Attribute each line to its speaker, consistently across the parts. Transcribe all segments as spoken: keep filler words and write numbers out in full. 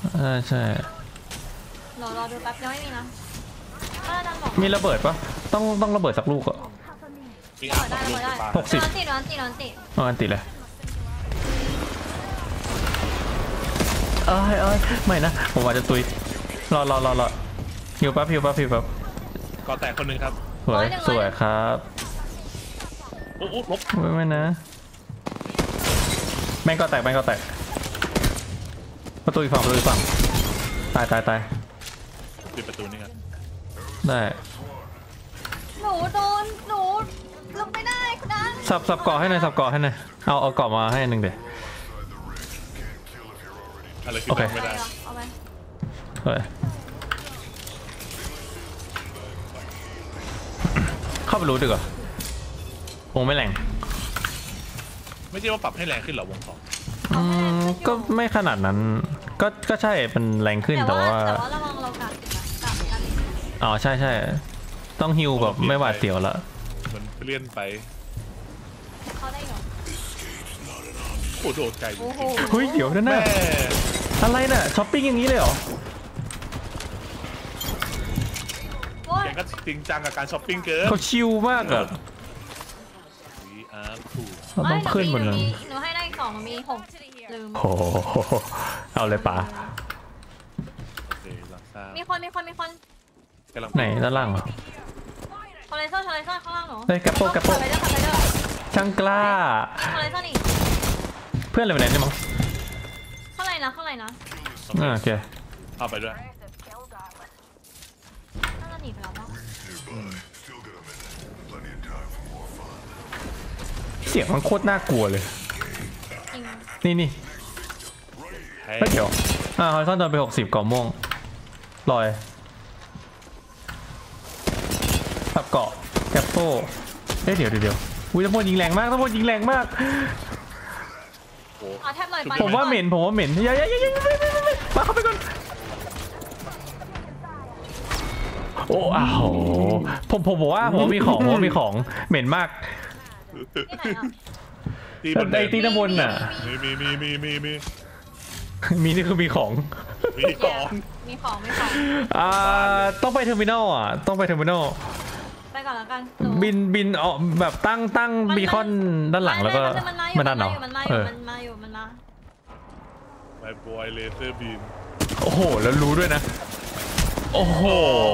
Speaker 1: อ่าใช่
Speaker 2: รอรอดูแป๊บยังไม่มีนะถ้าอาจารย์บอก
Speaker 1: มีระเบิดปะต้องต้องระเบิดสักลูกอ่ะ
Speaker 2: ระเบิดได้ระเบิดได้
Speaker 1: หกสิบ
Speaker 2: นอนตินอนตินอนติ
Speaker 1: นอนติเลยเอ้ยเอ้ยไม่นะผมอาจจะตุยรอรอรอรอหิวปั๊บหิวปั๊บหิวปั๊บ
Speaker 3: ก็แตกคนหนึ่งครับ
Speaker 1: สวยสวยครับ
Speaker 3: โอ้โหลบ
Speaker 1: ไม่ไม่นะแม่งก็แตกแม่งก็แตกประตูอีกฝั่งประตูอีกฝั่งตายตายตาย
Speaker 3: ปิดประตูนี่ครับ
Speaker 1: ได้
Speaker 2: หนูโดนหนูลงไม่ได้คุณนัน
Speaker 1: สับสับเกาะให้หน่อยสับเกาะให้หน่อยเอาเอาเกาะมาให้หนึ่งเดี๋ยว
Speaker 3: โอเคไม่ได้
Speaker 1: เฮ้ยเข้าไปรู้ดีกว่าคงไม่แรง
Speaker 3: ไม่ใช่ว่าปรับให้แรงขึ้นหรอวงสอง
Speaker 1: อืมก็ไม่ขนาดนั้นก็ก็ใช่เป็นแรงขึ้นแต่ว่า
Speaker 2: แต่ว่าระวังเรากัดกัดกัน
Speaker 1: อ๋อใช่ใช่ต้องฮิวแบบไม่หวาดเสียวละ
Speaker 3: มันเลื่อนไป
Speaker 2: เขาได้หรอ
Speaker 3: โอ้โหไกล
Speaker 1: เฮ้ยเดี๋ยวนั่นน่ะอะไรน่ะช้อปปิ้งอย่างนี้เลยเหรอ
Speaker 3: แกก็จริงจังกับการช้อปปิ้งเกิน
Speaker 1: เขาชิลมากอะเราต้องขึ้นหมดเลย
Speaker 2: หนูให้ได้สองมีหกลืม
Speaker 1: โอ้เอาเลยป๋า
Speaker 2: มีคนมีคนมีคน
Speaker 1: ไหนด้านล่างเหรอ
Speaker 2: คอเลเซอร์คอเลเซอร์ข้างล่างหนู
Speaker 1: เฮ้ยแกปโปแกปโปช่างกล้า
Speaker 2: คอเลเซอร์นี่
Speaker 1: เพื่อนอะไรไปไหนนี่มั้ง
Speaker 2: ข้างในนะข้างในนะ
Speaker 1: โอเค
Speaker 3: เอาไปด้วย
Speaker 2: น่าจะหนีไปแล้วป่ะ
Speaker 1: เสียงมันโคตรน่ากลัวเลยนี่นี่ไม่เดี๋ยวอ่าฮอยซ่อนโดนไปหกสิบเกาะม่วงลอยขับเกาะแกปโป้เฮ้ยเดี๋ยวเดี๋ยวอุ้ยทั้งหมดยิงแรงมากทั้งหมดยิงแรงมากผมว่าเหม็นผมว่าเหม็นอย่าอย่าอย่าอย่ามาเข้าไปก่อนโอ้อ้าวผมผมบอกว่าผมมีของผมมีของเหม็นมากไอตีน้ำบนน่ะ
Speaker 3: มีมีมีมีมีมี
Speaker 1: มีนี่คือมีของ
Speaker 3: มีของ
Speaker 2: มีของมีของ
Speaker 1: อ่าต้องไปเทอร์มินอลอ่ะต้องไปเทอร์มินอล
Speaker 2: ไปก่อนแล้วกัน
Speaker 1: บินบินออกแบบตั้งตั้งบีคอนด้านหลังแล้วก็
Speaker 2: มัน
Speaker 1: นั่นเหรอ
Speaker 2: มันมาอยู่มันมาอยู่มันมา
Speaker 3: ไอ้บอยเลเซอร์บีม
Speaker 1: โอ้โหแล้วรู้ด้วยนะโอ้โห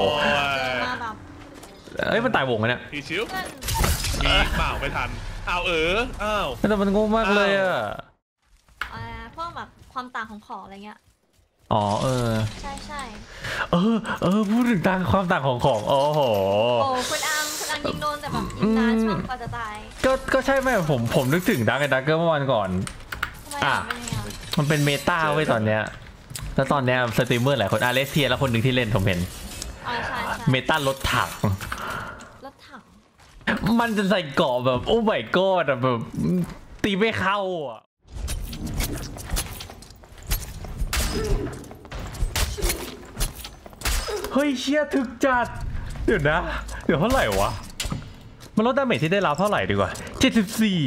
Speaker 1: เอ้ยมันตายวงเนี่ย
Speaker 3: พี่ชิวมีเปล่าไม่ทันเอาเอออ้าว
Speaker 1: แต่มันงงมากเลยอ่ะ
Speaker 2: พวกแบบความต่างของของอะไรเงี้ย
Speaker 1: อ๋อเออ
Speaker 2: ใช่ใช่
Speaker 1: เออเออพูดถึงต่างความต่างของของโอ้โห
Speaker 2: โอ้คุณอังคุณอังยิงโดนแต่แบบยิงนานช่วงกว่าจะตาย
Speaker 1: ก็ก็ใช่ไหมผมผมนึกถึงดักไอ้ดักเกอร์เมื่อวันก่อนอ่ะมันเป็นเมตาไว้ตอนเนี้ยแล้วตอนเนี้ยสตรีมเมอร์หลายคนอาเลสเทียแล้วคนหนึ่งที่เล่นผมเห็นเมตารถถัง
Speaker 2: รถถัง
Speaker 1: มันจะใส่เกาะแบบโอ้ไม่กอดแบบตีไม่เข้าอ่ะเฮ้ยเชี่ยถึกจัดเดี๋ยวนะเดี๋ยวเท่าไหร่วะมันลดดาเมจที่ได้รับเท่าไหร่ดีกว่าเจ็ดสิบสี่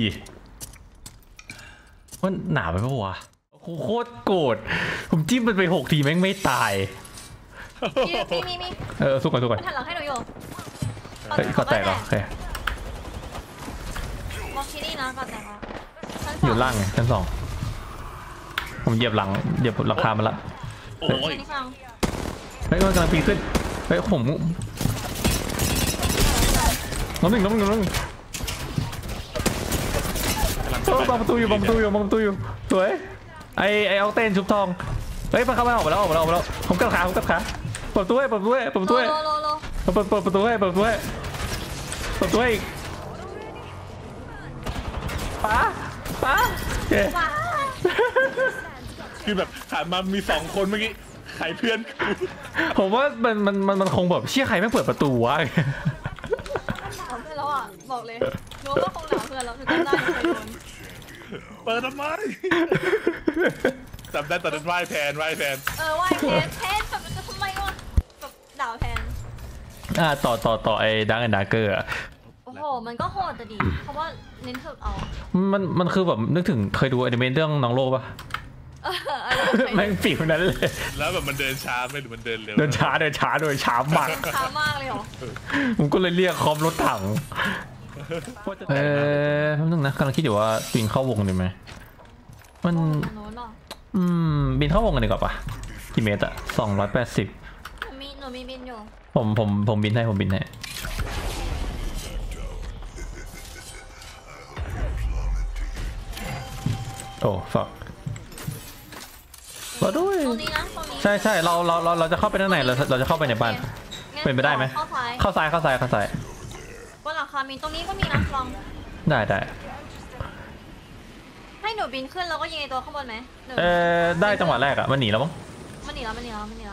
Speaker 1: มันหนาไปปะวะโคตรโกรธผมจิ้มมันไปหกทีแม่งไม่ตาย
Speaker 2: มีมีมี
Speaker 1: เออสู้กันสู้กัน
Speaker 2: หันหลังให้หนูอยู่
Speaker 1: เฮ้ยก็แตกเหรอโอเค
Speaker 2: มองที่นี่นะก็แตกแล้ว
Speaker 1: อยู่ล่างไงชั้นสองผมเหยียบหลังเหยียบราคามันละ
Speaker 3: โอ้ย
Speaker 1: เฮ้ยมันกำลังปีนขึ้นเฮ้ยผมน้องหนึ่งน้องหนึ่งน้องหนึ่งบังประตูอยู่บังประตูอยู่บังประตูอยู่สวยไอไอเอาเต้นชุบทองเฮ้ยมันเข้ามาออกมาแล้วออกมาแล้วออกมาแล้วผมกัดขาผมกัดขาเปิดประตูให้เปิดประตูให้เปิดประตูให้เปิดเปิดประตูให้เปิดประตูให้เปิดประตูให้อีกป้าป้าเฮ้
Speaker 3: คือแบบผ่านมามีสองคนเมื่อกี้ใครเพื่อน
Speaker 1: ผมว่ามันมันมันมันคงแบบเชี่ยใครไม่เปิดประตูวะ
Speaker 2: หนาวเพื่อนแล้วอ่ะบอกเลยรู้ว่าคงหนาวเพื่อนแล้วถึงจะได้ไปโดน
Speaker 3: เปิดทำไมจำได้ตอนนั้นไหว้แทนไหว้แทน
Speaker 2: เออไหว้แทนแทนแบบจะทำไมวะแบบด่าแทน
Speaker 1: อ่าต่อต่อต่อไอ้ดังไอ้ดักเกอร์
Speaker 2: โอ้โหมันก็โหดแต่ดีเพราะว่าเน้นฝึกเอา
Speaker 1: มันมันคือแบบนึกถึงเคยดูอนิเมะเรื่องน้องโลป่ะ
Speaker 2: เอออะไร
Speaker 1: แม่งปิวนั้นเลย
Speaker 3: แล้วแบบมันเดินช้าไม่หรือมันเดินเร็ว
Speaker 1: เดินช้าเดินช้าโดยช้ามาก
Speaker 2: ช้ามากเลยเหรอ
Speaker 1: ผมก็เลยเรียกคอมรถถังเออแป๊บนึงนะกำลังคิดอยู่ว่าบินเข้าวงดีไหมมัน
Speaker 2: โน้นหรอ
Speaker 1: อืมบินเข้าวงกันดีกว่าปะกี่เมตรอะสองร้อยแปดสิบ
Speaker 2: หนูมีหนูมีบินอยู่
Speaker 1: ผมผมผมบินให้ผมบินให้โอ้ฝักเราด้วย
Speaker 2: ตรงนี้นะตรงนี้
Speaker 1: ใช่ใช่เราเราเราเราจะเข้าไปด้านในเราเราจะเข้าไปในบ้าน
Speaker 2: งั้
Speaker 1: เป็นไปได้ไหม
Speaker 2: เข้าซ้าย
Speaker 1: เข้าซ้ายเข้าซ้ายเข้าซ้าย
Speaker 2: บนหลังคามีตรงนี้ก็มีนะลอง
Speaker 1: ได้ได้
Speaker 2: ให้หนูบินขึ้นแล้วก็ยิงไอตัวข้างบนไหมหนู
Speaker 1: เออได้จังหวะแรกอะมันหนีแล้วมั้ง
Speaker 2: มันหนีแล้วมันหนีแล้วมันหนีแล้ว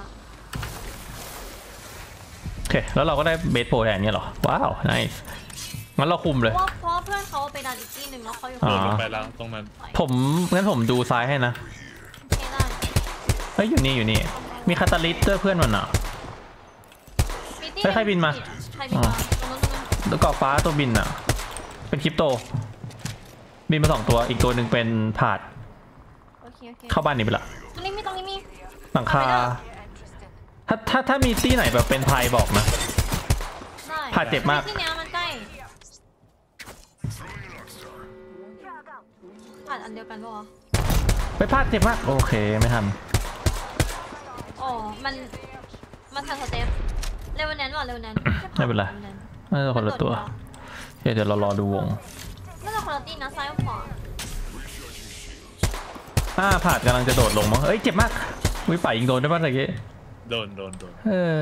Speaker 1: โอเคแล้วเราก็ได้เบสโพแทนเนี่ยเหรอว้าวไนส์งั้นเราคุม
Speaker 2: เพ
Speaker 1: เลย
Speaker 2: ราะว่าเพราะว่าเพื่อนเขาไปดันอีกที่หนึ่งแล้วเขาอยู่
Speaker 1: อ๋
Speaker 3: โด
Speaker 1: อ
Speaker 3: ดลงไปแล้วตรงนั้น
Speaker 1: ผมงั้นผมดูซ้ายให้นะ
Speaker 2: ไม่ได้
Speaker 1: เฮ้ยอยู่นี่อยู่นี่มีคาตาลิสด้วยเพื่อนมันอ่ะ
Speaker 2: มีที่
Speaker 1: เฮ้ยใครบินมา
Speaker 2: ใครบินมาตรงนู้นตรงนู้น
Speaker 1: แล้วเกาะฟ้าตัวบินอ่ะเป็นคริปโต บินมาสองตัวอีกตัวหนึ่งเป็นผาด
Speaker 2: โอเคโอเค
Speaker 1: เข้าบ้านนี้ไปละ
Speaker 2: ตรงนี้มีตรงนี้มี
Speaker 1: หลังคาถ้าถ้าถ้ามีตี้ไหนแบบเป็นไทยบอกนะ
Speaker 2: ได้
Speaker 1: ผ่าเจ็บมาก
Speaker 2: ที่เนี้ยมันใกล้ผ่านอันเดียวกันปะวะ
Speaker 1: ไปพลาดเจ็บมากโอเคไม่ทัน
Speaker 2: อ๋อมันมันทันสเต็ปเร็วแนนว่ะเร็วแนน
Speaker 1: ไม่เป็นไรน่าจะคนละตัวโอเคเดี๋ยวเรารอดูวง
Speaker 2: น่าจะคนละตีนะซ้ายกับขวา
Speaker 1: อ่าผาดกำลังจะโดดลงมั้งเอ้ยเจ็บมากวิป่ายิงโดนได้ป่ะตะกี้
Speaker 3: โดนโดนโดน
Speaker 1: เออ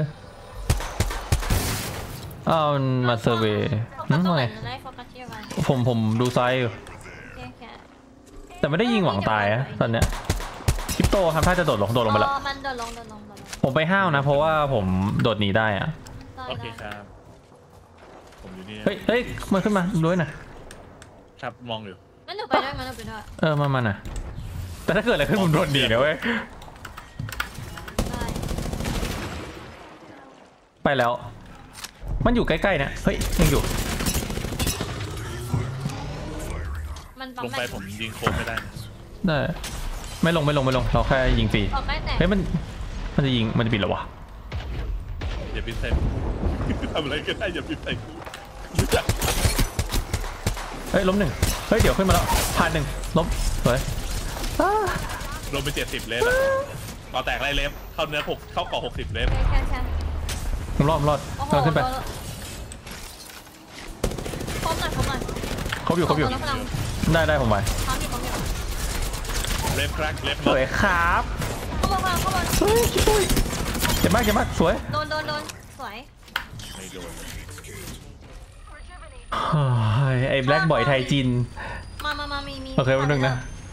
Speaker 1: อ้าวมันมาเซอร์เวย์
Speaker 2: โฟกัสตรง
Speaker 1: ไง
Speaker 2: ไหนจะได้โฟกัสที่อะไร
Speaker 1: ผมผมดูซ้ายอยู่
Speaker 2: โอเคโอเค
Speaker 1: แต่ไม่ได้ยิงหวังตายอะตอนเนี้ยคริปโตทำท่าจะโดดลงโดดลงไปแล้ว
Speaker 2: อ๋อมันเดินลงเดินลงเดินลง
Speaker 1: ผมไปห้าวนะ เพราะว่าผมโดดหนีได้อะ
Speaker 2: ได้
Speaker 3: โอเค
Speaker 2: ได้
Speaker 3: ครับผมอยู่นี่
Speaker 1: เฮ้ยเฮ้ยมันขึ้นมาด้วยนะ
Speaker 3: ครับมองอยู่
Speaker 2: งั้นหนูไปด้วยงั้นหนูไปด้วย
Speaker 1: เออมามาน่ะแต่ถ้าเกิดอะไรขึ้นผมโดดหนีนะเว้ย
Speaker 2: ได้
Speaker 1: ไปแล้ว มันอยู่ใกล้ๆนะเฮ้ยยังอยู่
Speaker 2: มันปั๊
Speaker 3: ล
Speaker 2: ม
Speaker 3: ง
Speaker 2: แบ
Speaker 3: ไป
Speaker 2: บ
Speaker 3: ผมยิงโคมไม่ได้นะ
Speaker 1: ได้ไม่ลงไม่ลงไม่ลงเราแค่ยิงฟรี
Speaker 2: ออกใกล้แตก
Speaker 1: เฮ้ยมันมันจะยิงมันจะบินเหรอวะ
Speaker 3: อย่าปิดใส่ ทำอะไรก็ได้อย่าปิดใส่กูรู้จัก
Speaker 1: เฮ้ยล้มหนึ่งเฮ้ยเดี๋ยวขึ้นมาแล้วผ่านหนึ่งล้มเฮ้ยอ้า
Speaker 3: ลงไปเจ็ดสิบเล็บอะต่อแตกไรเล็บเข้าเนื้อหกเข้าเกาะหกสิบเล็บ
Speaker 2: แค่แค่แค่
Speaker 1: ผมรอดผมรอด
Speaker 2: โอ้โห
Speaker 1: กำลังขึ้นไป
Speaker 2: ครบหน่อยครบหน่อย
Speaker 1: ครบอยู่ครบอยู่
Speaker 2: สงตัวแล้วกำลัง
Speaker 1: ได้ได้ผมไป
Speaker 2: พร้อมอยู่พร้อมอยู่
Speaker 3: เล็บครักเล็บ
Speaker 1: สวยครับ
Speaker 2: เข้าบนเข้าบน
Speaker 1: เฮ้ยชิบุยเจ็บมากเจ็บมากสวย
Speaker 2: โดนโดนโดนสวย
Speaker 3: ไม่โดน
Speaker 1: เฮ้ยไอ้แบล็กบอยไทยจีน
Speaker 2: มามามามีมี
Speaker 1: โอเคแป๊บนึงนะ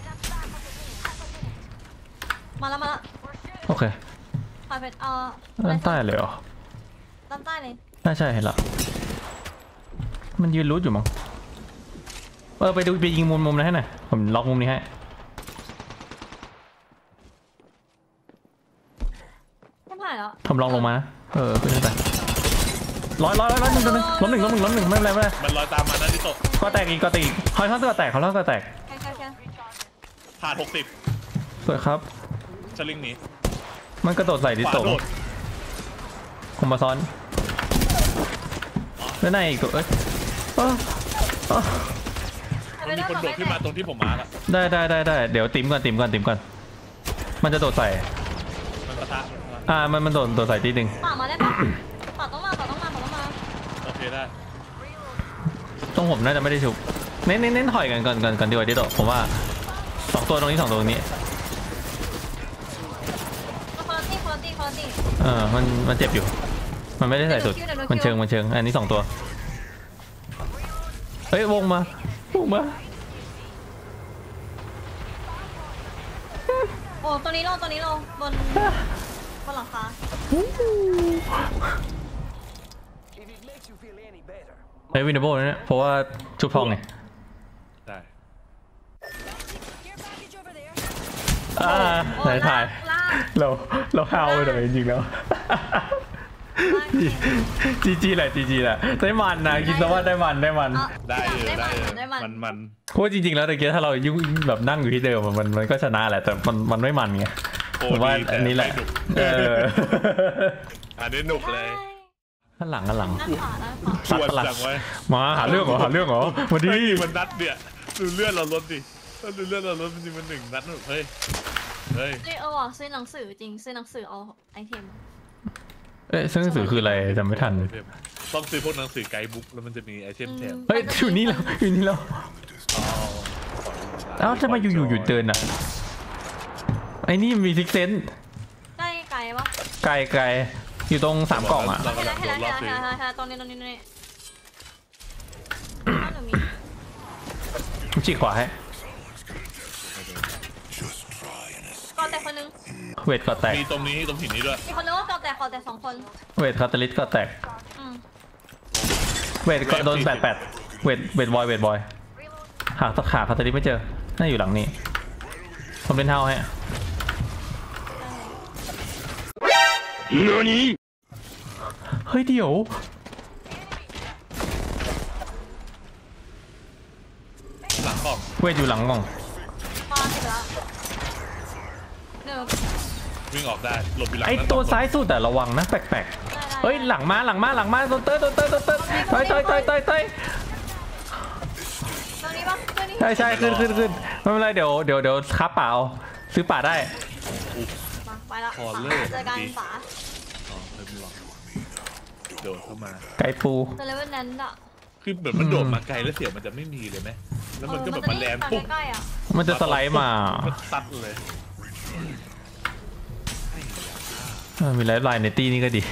Speaker 2: มาแล้วมาแล้ว
Speaker 1: โอเค
Speaker 2: ผ่านเพชรเอ่อ
Speaker 1: ด้านใต้เลยเหรอ
Speaker 2: ด้านใต้เลย
Speaker 1: น่าใช่เห็นละมันยืนรูดอยู่มั้งเออไปดูไปยิงมุมมุมนั้นให้หน่อยผมล็อกมุมนี้ให้
Speaker 2: ไม่ผ่านแล้ว
Speaker 1: ผมลองลงมานะเออขึ้นไปร้อยร้อยร้อยร้อยหนึ่งตัวหนึ่งล้มหนึ่งล้มหนึ่งล้มหนึ่งไม่เป็นไรไม่เป็นไร
Speaker 3: มันลอยตามมานะที่ตก
Speaker 1: ก็แตกอีกก็แตกอีกคอยท่อนก็แตกคอยท่อนก็แตก
Speaker 2: แค่แค่แค่
Speaker 3: ผ่านหกสิบ
Speaker 1: สวยครับ
Speaker 3: สลิงหนี้
Speaker 1: มันกระโดดใส่ดิ
Speaker 3: ขวา
Speaker 1: โต
Speaker 3: โดด
Speaker 1: ผมมาซ้อนแล้วในอีกตัวเอ้ยเอ้อเอ้อ
Speaker 3: มันมีคนโดดขึ้นมาตรงที่ผมมาร์กอะ
Speaker 1: ได้ได้ได้ได้เดี๋ยวติ๋มก่อนติ๋มก่อนติ๋มก่อนมันจะโดดใส่
Speaker 3: มันปะทะ
Speaker 1: อ่ามันมันโดดโดดใส่ทีหนึ่ง
Speaker 2: ป่ามาได้ปะป่าต้องมาป่าต้องมาป่าต้องมา
Speaker 3: โอเคได้
Speaker 1: ตรงผมน่าจะไม่ได้ฉุกเน้นเน้นเน้นถอยกันก่อนก่อนก่อนดีกว่าดิโตผมว่าสองตัวตรงนี้สองตัวตรงนี้
Speaker 2: คนละตีคนละตีคนละตี
Speaker 1: เออมันมันเจ็บอยู่ มันไม่ได้ใส่สุดมันเชิงมันเชิงอันนี้สองตัวเฮ้ยวงมาวงมา
Speaker 2: โอ้ตัวนี้ลงตัวนี้ลงบนบนหลังคา
Speaker 1: ไอ้วินเดอร์โบเนี่ยเพราะว่าชุบทองไง
Speaker 3: ได้
Speaker 1: อ่าถ่ายถ่าย
Speaker 2: ลาก
Speaker 1: เราเราฮาวไปหน่อยจริงๆแล้วจีจีแหละจีจีแหละได้มันนะคิดซะว่าได้มันได้มัน
Speaker 3: ได้เออ
Speaker 2: ได้
Speaker 3: ได้
Speaker 2: มัน
Speaker 3: เออ
Speaker 2: ได้มัน
Speaker 3: มันมัน
Speaker 1: เพราะจริงๆแล้วตะเกียถ้าเรายุ่งแบบนั่งอยู่ที่เดิมมันมันก็ชนะแหละแต่มันมันไม่มันไง
Speaker 3: โอ้
Speaker 1: ผมว่า
Speaker 3: ดี
Speaker 1: อันนี้แหละ
Speaker 3: ต่ไม่หนุก
Speaker 1: เออ
Speaker 3: อันนี้หนุกเลย
Speaker 1: ข้างหลังข้างหลัง
Speaker 2: ด้านขวาด้านขวา
Speaker 1: สัต
Speaker 3: ช
Speaker 1: ว์
Speaker 3: วน
Speaker 1: ประหลาด
Speaker 3: จังไว้
Speaker 1: มาหาเรื่องเหรอหาเรื่องเหรอมาดิ
Speaker 3: เฮ้ยมันนัดเนี่ยดูเลือดเราลดดิถ้าดูเลือดเราลดมันจะมันหนึ่งนัดหนุกเฮ้ยเฮ้ย
Speaker 2: เอ้ยเออว่ะซื้อหนังสือจริงซื้อหนังสือเอาไอเทม
Speaker 1: เอ้ยซึ่งหนังสือคืออะไรจำไม่ทัน
Speaker 3: ต้องซื้อพวกหนังสือไกด์บุ๊กแล้วมันจะมีไอเทมแถม
Speaker 1: เฮ้ยอยู่นี่แล้วอยู่นี่แล้ว
Speaker 3: อ๋อ
Speaker 1: เอ้าทำไมอยู่ๆหยุดเดินอ่ะไอ้นี่มีซิกเซน
Speaker 2: ใกล้ไกลปะ
Speaker 1: ไกลไกลอยู่ตรงสามกล่องอ่ะ
Speaker 3: เรา
Speaker 2: เห็น
Speaker 3: กำ
Speaker 2: แล้
Speaker 3: ลั
Speaker 2: ว
Speaker 3: ง
Speaker 2: เห็
Speaker 3: โด
Speaker 2: น
Speaker 3: น
Speaker 2: แล้ว
Speaker 3: รอบ
Speaker 2: เห็น
Speaker 3: ซื้อ
Speaker 2: แล้วเห็นแล้วตรงนี้ตรงนี้ตรงนี้อ้าวหนูมี
Speaker 1: ฉีกขวาให้
Speaker 2: กอแตกคนนึง
Speaker 1: เวทก็แตก
Speaker 3: มีตรงนี้ตรงหินนี้ด้วย
Speaker 2: อีกคนนึงว่ากอแตกกอแตกสองคน
Speaker 1: เวทคาตาลิสก็แตก
Speaker 2: อืม
Speaker 1: เวทก็โดนแปดแปดเวทเวทบอยเวทบอยหาตะขาคาตาลิสไม่เจอน่าอยู่หลังนี้ผมเป็นเท้าให้เฮ้ยเดี๋ยว
Speaker 3: หลังกล่อง
Speaker 1: เวทอยู่หลังกล่อง
Speaker 2: มาสิแล้วหนึ่ง
Speaker 3: วิ่งออกได้หลบอยู่หลัง
Speaker 1: ไอ
Speaker 3: นั้น
Speaker 1: ตัว
Speaker 3: สองคน
Speaker 1: ซ้ายสุดแต่ระวังนะแปลก
Speaker 2: ได้
Speaker 1: ๆเฮ้ยหลังมาหลังมาหลังมาโดนเต้ยโดนเต้ยโดนเต้ยเต้ยเต้ยเต้ยเต้ยเต้ย
Speaker 2: ตรงนี้ปะตัวนี้
Speaker 1: ใช่ใช่ขึ้นขึ้นขึ้นไม่เป็นไรเดี๋ยวเดี๋ยวเดี๋ยวค้าเปล่าซื้อป่าได้
Speaker 2: มาไปละ
Speaker 3: พอเลิก
Speaker 2: เจอกัน
Speaker 3: ดี
Speaker 2: ฝา
Speaker 3: อ๋อเริ่มหลอกโดดเข้ามา
Speaker 1: ไก่ปู
Speaker 2: เป็นเลเวลนั้นอะ
Speaker 3: คือเหมือนมันโดดมาไกลแล้วเสียงมันจะไม่มีเลยไหมแล้วมันก็แบบมาแลนด์
Speaker 2: เออ
Speaker 3: ปุ๊บ
Speaker 2: ใกล้ๆอะ
Speaker 1: มันจะสไลด์มา
Speaker 3: ก็ซัดเลย
Speaker 1: เออมีไลฟ์ไลน์ในตีนี่ก็ดี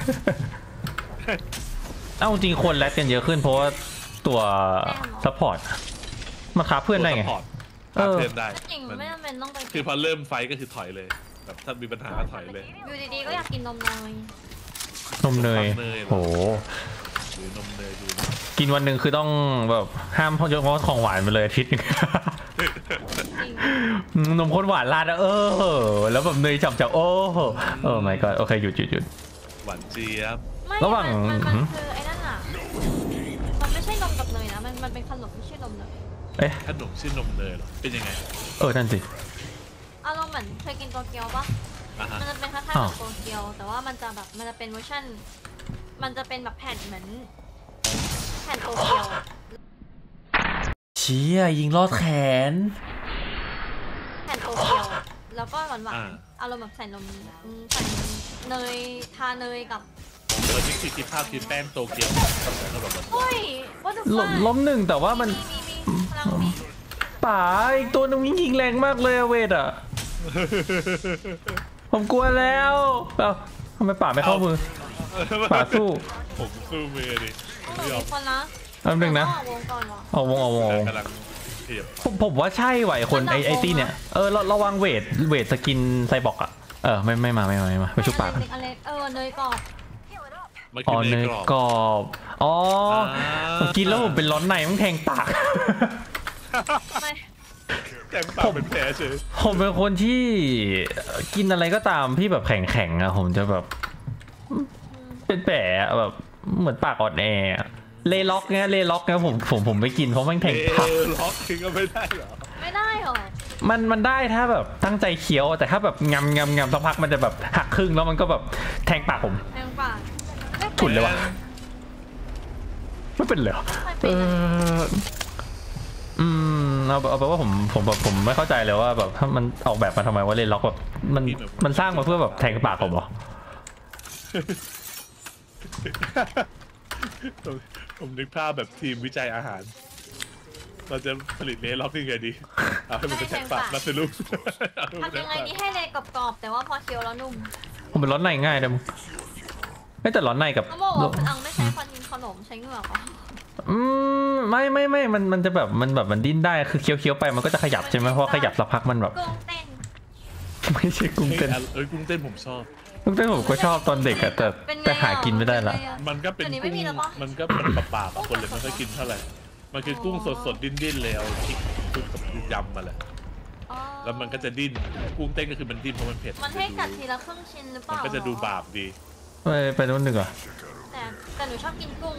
Speaker 1: เอ้าจริงคนแรดกันเยอะขึ้นเพราะว่าตัวซัพพอร์ตมาค้าเพื่อนได้ไง
Speaker 3: ตัว support
Speaker 1: เออ
Speaker 3: เพื่อนได้
Speaker 2: จริง
Speaker 3: มัน
Speaker 2: ไม่จำเป็นต้องไป
Speaker 3: คือพอเริ่มไฟท์ก็คือถอยเลยแบบถ้ามีปัญหาก็ถอยเลย
Speaker 2: อยู่ดีๆก็อยากกินนมเนย
Speaker 1: นมเนย
Speaker 3: นมเนยเหรอ
Speaker 1: โห
Speaker 3: หรือนมเนยดู
Speaker 1: กินวันหนึ่งคือต้องแบบห้ามพอยกงดของหวานไปเลยอาทิตย์หนึง
Speaker 2: จริง
Speaker 1: นมข้นหวานราดอะเออ แล้วแบบเนยฉ่ำๆโอ้เออ my god โอเคหยุดหยุดหยุด
Speaker 3: หวานเจี๊ยบ
Speaker 2: ไม่
Speaker 1: ระหว่าง
Speaker 2: มัน
Speaker 1: หื
Speaker 2: มัน
Speaker 1: ม
Speaker 2: คือไอ้นั่นอะมันไม่ใช่นมกับเนยนะมันมันเป็นขนมไม่ใช่นมเนย
Speaker 1: เอ๊ะ
Speaker 3: ขนมชื่อนมเนยเหรอเป็นยังไง
Speaker 1: เออนั่นสิ
Speaker 2: อารมณ์เหมือนเคยกินโตเกียวปะ
Speaker 3: อ่ะฮะ
Speaker 2: มันจะเป็นคล้ายๆ
Speaker 1: อ้าว
Speaker 2: กับโตเกียว แต่ว่ามันจะแบบมันจะเป็นเวอร์ชันมันจะเป็นแบบแผ่นเหมือนแผ่นโตเกียวอะ
Speaker 1: เชี่ยยิงลอดแขน
Speaker 2: แผ่นโตเกียวอะแล้วก็หวานๆอารมณ์แบบใส่นมอืมใส่เนยทาเนยกับ
Speaker 3: เออนี่คือคิดภาพคือแป้งโตเกียวแล้วแบบว่า
Speaker 2: เฮ้ยว่าจะ
Speaker 1: ลล้มหนึ่งแต่ว่ามัน
Speaker 2: มีมีมีพลังมี
Speaker 1: ป่าอีกตัวหนึงยิงแรงมากเลยอะเวทอะผมกลัวแล้วเอ้าทำไมป่าไม่เข้ามือ ป่าสู้
Speaker 3: ผมสู้มือดิผมไม่ยอ
Speaker 2: มี
Speaker 3: ม
Speaker 2: คนนะ
Speaker 1: แป๊บนึงนะ
Speaker 2: เอาวงก่อนวะ
Speaker 1: เอาวงเอาวงเอาวง
Speaker 3: กำลังขยับ
Speaker 1: ผมผมว่าใช่ไหวคนไอไอตี้เนี่ยเออระระวังเวทเวทสกินไซบอร์กอะเออไม่ไม่มาไม่มาไม่มาไปชุบปากกัน
Speaker 2: อเล็กเออเนยกรอบ
Speaker 3: มัน
Speaker 1: อ๋
Speaker 3: คือ อ
Speaker 1: เน
Speaker 3: เน
Speaker 1: ย
Speaker 3: ยกรอบ
Speaker 1: กรอบอ๋อผมกินแล้วผมเป็นร้อนในมันแทงปาก
Speaker 2: ไม่
Speaker 3: แต่งปากเป็นแผลเฉย
Speaker 1: ผมเป็นคนที่กินอะไรก็ตามที่แบบแข็งๆอะผมจะแบบ เป็นแผลแบบเหมือนปากอ่อนแออะเลล็อกเงี้ยเลล็อกเงี้ยผมผมผมไม่กินเพราะมันแทงปาก
Speaker 3: เออล็อกทิ้งก็ไม่ได้เหรอ
Speaker 2: ไม่ได้หรอ
Speaker 1: มันมันได้ถ้าแบบตั้งใจเคี้ยวแต่ถ้าแบบงำงำงำสักพักมันจะแบบหักครึ่งแล้วมันก็แบบแทงปากผม
Speaker 2: แทงปาก
Speaker 1: ฉุนเลยวะไม่เป็นเลยเหรอเอออืมเอาเอาไปนว่าผมผมแบบผมไม่เข้าใจเลยว่าแบบถ้ามันออกแบบมาทำไมว่าเลนล็อกแบบมันมันสร้างมาเพื่อแบบแทงปากผมเหรอ
Speaker 3: ผมผมนึกภาพแบบทีมวิจัยอาหาร เราจะผลิตเลล็อกยังไงดีเอาให้มันเป็นแทงปากมาสรุป
Speaker 2: ทำยังไงดีให้เลยกรอบๆแต่ว่าพอเคี้ยวแล้วนุ่ม
Speaker 1: ผมเป็นร้อนในง่ายเลยมึงไม่แต่ร้อนในกับ
Speaker 2: เขาบอกว่าคุณอังไม่ใช้ฟันกินขนมใช้เหงือกเหรอ
Speaker 1: อืมไม่ไม่ไม่มันมันจะแบบมันแบบมันดิ้นได้คือเคี้ยวเคี้ยวไปมันก็จะขยับใช่ไหมเพราะขยับสักพักมันแบบ
Speaker 2: กุ้งเต้น
Speaker 1: ไม่ใช่กุ้งเต้น
Speaker 3: เอ้ยกุ้งเต้นผมชอบ
Speaker 1: กุ้งเต้นผมก็ชอบตอนเด็กอะแต่
Speaker 2: เป็นไง
Speaker 1: แต่หากินไม่ได้ละ
Speaker 2: เป็นไงอะ
Speaker 3: มันก็เป็น
Speaker 2: เดี๋ยวนี้ไม่
Speaker 3: กุ้ง
Speaker 2: มีแล้วปะ
Speaker 3: มันก็เป็นปลาๆอะคนเลยไม่ค่อยกินเท่าไหร่ มันคือกุ้งสดๆดิ้นๆเลยเอาพริกคลุกกับยำมาแหละ
Speaker 2: อ๋อ
Speaker 3: แล้วมันก็จะดิ้น กุ้งเต้นก็คือมันดิ้นเพราะมันเผ็ด
Speaker 2: มันให้กัดทีละครึ่งชิ้นหรือเป
Speaker 3: มัน
Speaker 2: ล่า
Speaker 3: ก็จะดูบาปดี
Speaker 1: ไปไปนู่นหนึ่งอ่ะ
Speaker 2: แต่แต่หนูชอบกินกุ้ง